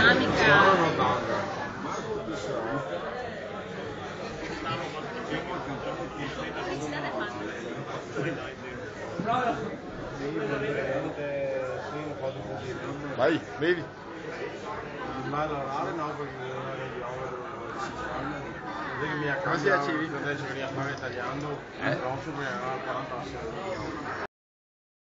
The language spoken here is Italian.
dinamica. Vai, bevi. Non vai a lavorare no perché non mi ha Come si cambiato, accevi? adesso che stava tagliando il grosso perché aveva la tasse.